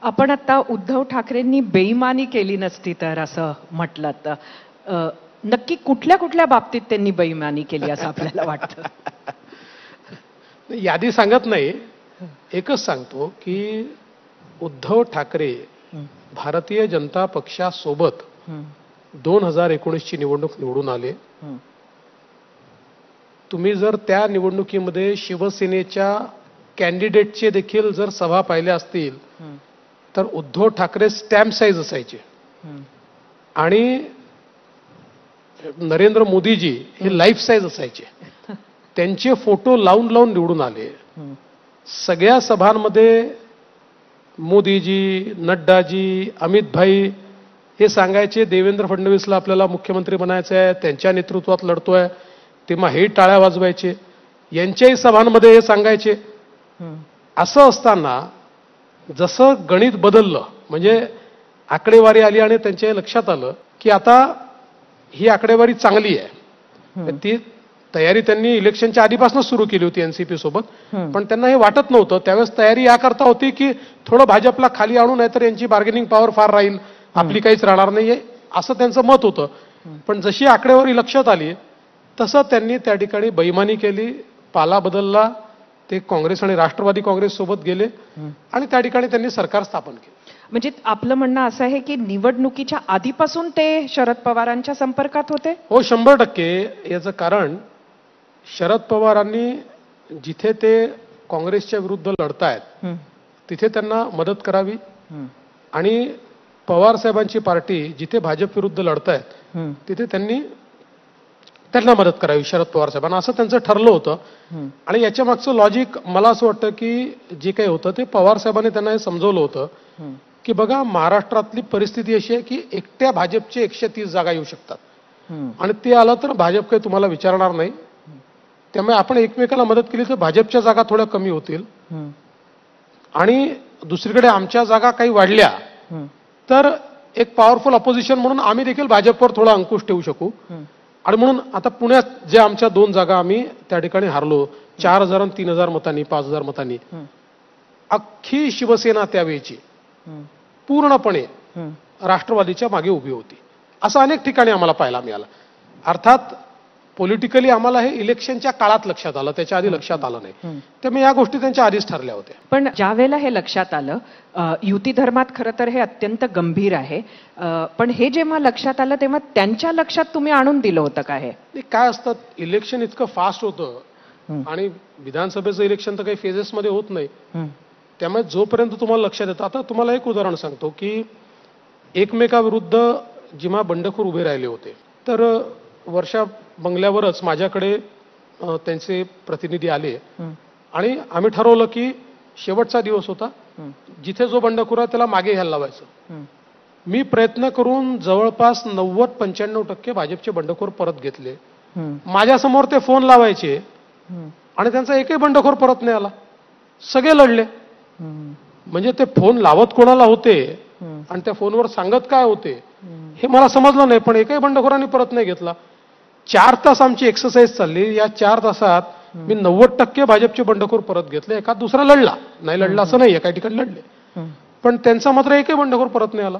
आपण आता उद्धव ठाकरेंनी बेईमानी केली नसती तर असं म्हटलं तर नक्की कुठल्या कुठल्या बाबतीत त्यांनी बेईमानी केली असं आपल्याला वाटतं? यादी सांगत नाही, एकच सांगतो की उद्धव ठाकरे भारतीय जनता पक्षासोबत 2019 ची निवडणूक निवडून आले. तुम्ही जर त्या निवडणुकीमध्ये शिवसेनेच्या कॅन्डिडेटचे देखील जर सभा पाहिल्या असतील तर उद्धव ठाकरे स्टॅम्प साईज असायचे आणि नरेंद्र मोदीजी हे लाईफ साईज असायचे. त्यांचे फोटो लावून लावून निवडून आले. सगळ्या सभांमध्ये मोदीजी, नड्डाजी, अमित भाई हे सांगायचे देवेंद्र फडणवीसला आपल्याला मुख्यमंत्री बनायचं आहे, त्यांच्या नेतृत्वात लढतोय. तेव्हा हे टाळ्या वाजवायचे. यांच्याही सभांमध्ये हे सांगायचे. असं असताना जसं गणित बदललं, म्हणजे आकडेवारी आली आणि त्यांच्या लक्षात आलं की आता ही आकडेवारी चांगली आहे. ती तयारी त्यांनी इलेक्शनच्या आधीपासूनच सुरू केली होती एनसीपी सोबत, पण त्यांना हे वाटत नव्हतं. त्यावेळेस तयारी याकरता होती की थोडं भाजपला खाली आणू, नाहीतर यांची बार्गेनिंग पॉवर फार राहील, आपली काहीच राहणार नाहीये, असं त्यांचं मत होतं. पण जशी आकडेवारी लक्षात आली तसं त्यांनी त्या ठिकाणी बेईमानी केली, पाला बदलला. ते काँग्रेस आणि राष्ट्रवादी काँग्रेस सोबत गेले आणि त्या ठिकाणी त्यांनी सरकार स्थापन केलं. म्हणजे आपलं म्हणणं असं आहे की निवडणुकीच्या आधीपासून ते शरद पवारांच्या संपर्कात होते? हो, 100%. याचं कारण शरद पवारांनी जिथे ते काँग्रेसच्या विरुद्ध लढतायत तिथे त्यांना मदत करावी आणि पवार साहेबांची पार्टी जिथे भाजप विरुद्ध लढतायत तिथे त्यांना मदत करावी शरद पवार साहेबांना, असं त्यांचं ठरलं होतं. आणि याच्या मागचं लॉजिक मला असं वाटतं की जे काही होतं ते पवार साहेबांनी त्यांना हे समजवलं होतं की बघा, महाराष्ट्रातली परिस्थिती अशी आहे की एकट्या भाजपचे 130 जागा येऊ शकतात आणि ते आलं तर भाजप काही तुम्हाला विचारणार नाही. त्यामुळे आपण एकमेकाला मदत केली तर भाजपच्या जागा थोड्या कमी होतील आणि दुसरीकडे आमच्या जागा काही वाढल्या तर एक पॉवरफुल अपोजिशन म्हणून आम्ही देखील भाजपवर थोडा अंकुश ठेवू शकू. आणि म्हणून आता पुण्यात जे आमच्या 2 जागा आम्ही त्या ठिकाणी हारलो 4,000 आणि 3,000 मतांनी, 5,000 मतांनी, अख्खी शिवसेना त्यावेळीची पूर्णपणे राष्ट्रवादीच्या मागे उभी होती. असं अनेक ठिकाणी आम्हाला पाहायला मिळालं. अर्थात पॉलिटिकली आम्हाला हे इलेक्शनच्या काळात लक्षात आलं, त्याच्या आधी लक्षात आलं नाही. त्यामुळे या गोष्टी त्यांच्या आधीच ठरल्या होत्या. पण ज्या वेळेला हे लक्षात आलं, युती धर्मात खरं तर हे अत्यंत गंभीर आहे, पण हे जेव्हा लक्षात आलं तेव्हा त्यांच्या लक्षात तुम्ही आणून दिलं होतं का? हे काय असतं, इलेक्शन इतकं फास्ट होतं आणि विधानसभेचं इलेक्शन तर काही फेजेसमध्ये होत नाही. त्यामुळे जोपर्यंत तुम्हाला लक्षात येतं, आता तुम्हाला एक उदाहरण सांगतो की एकमेकाविरुद्ध जेव्हा बंडखोर उभे राहिले होते तर वर्षा बंगल्यावरच माझ्याकडे त्यांचे प्रतिनिधी आले आणि आम्ही ठरवलं की शेवटचा दिवस होता, जिथे जो बंडखोर आहे त्याला मागे घ्यायला लावायचं. मी प्रयत्न करून जवळपास 90-95% भाजपचे बंडखोर परत घेतले. माझ्यासमोर ते फोन लावायचे आणि त्यांचा एकही बंडखोर परत नाही आला. सगळे लढले. म्हणजे ते फोन लावत कोणाला होते आणि त्या फोनवर सांगत काय होते हे मला समजलं नाही, पण एकही बंडखोरांनी परत नाही घेतला. 4 तास आमची एक्सरसाइज चालली. या 4 तासात मी 90% भाजपचे बंडखोर परत घेतले. एखाद दुसरा लढला, नाही लढला असं नाहीये, काही ठिकाणी लढले, पण त्यांचा मात्र एकही बंडखोर परत नाही आला.